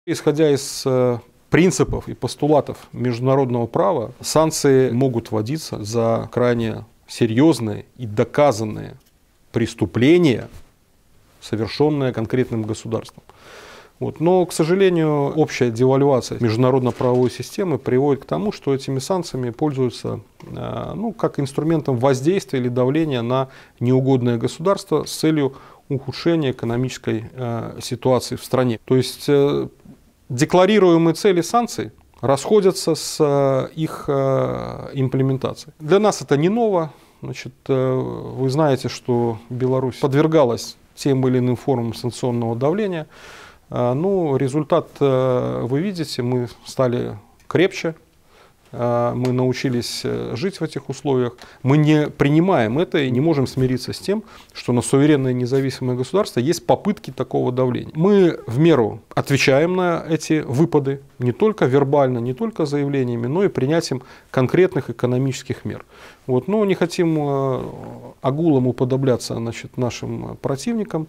Исходя из принципов и постулатов международного права, санкции могут вводиться за крайне серьезные и доказанные преступления, совершенные конкретным государством. Но, к сожалению, общая девальвация международно-правовой системы приводит к тому, что этими санкциями пользуются как инструментом воздействия или давления на неугодное государство с целью ухудшения экономической ситуации в стране. То есть декларируемые цели санкций расходятся с их имплементацией. Для нас это не ново. Вы знаете, что Беларусь подвергалась тем или иным формам санкционного давления. Результат вы видите, мы стали крепче, мы научились жить в этих условиях. Мы не принимаем это и не можем смириться с тем, что на суверенное независимое государство есть попытки такого давления. Мы в меру отвечаем на эти выпады, не только вербально, не только заявлениями, но и принятием конкретных экономических мер. Но не хотим огулом уподобляться нашим противникам.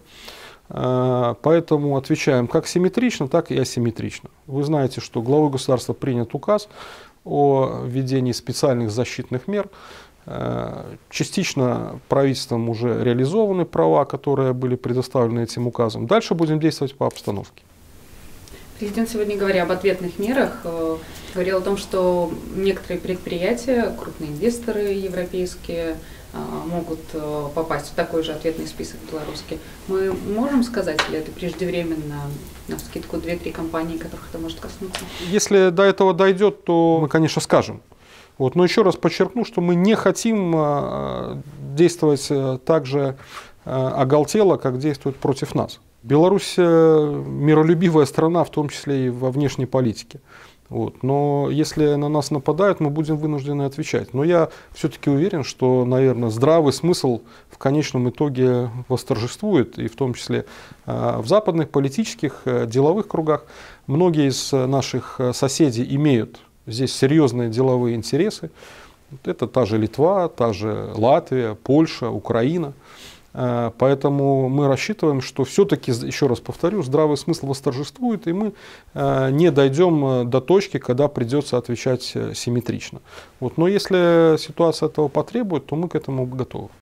Поэтому отвечаем как симметрично, так и асимметрично. Вы знаете, что главой государства принят указ о введении специальных защитных мер. Частично правительством уже реализованы права, которые были предоставлены этим указом. Дальше будем действовать по обстановке. Президент, сегодня говоря об ответных мерах, говорил о том, что некоторые предприятия, крупные инвесторы европейские, могут попасть в такой же ответный список белорусский. Мы можем сказать, или это преждевременно, навскидку 2-3 компании, которых это может коснуться? Если до этого дойдет, то мы, конечно, скажем. Но еще раз подчеркну, что мы не хотим действовать так же оголтело, как действуют против нас. Беларусь миролюбивая страна, в том числе и во внешней политике. Но если на нас нападают, мы будем вынуждены отвечать. Но я все-таки уверен, что, наверное, здравый смысл в конечном итоге восторжествует, и в том числе в западных политических, деловых кругах. Многие из наших соседей имеют здесь серьезные деловые интересы. Это та же Литва, та же Латвия, Польша, Украина. Поэтому мы рассчитываем, что все-таки, еще раз повторю, здравый смысл восторжествует, и мы не дойдем до точки, когда придется отвечать симметрично. Но если ситуация этого потребует, то мы к этому готовы.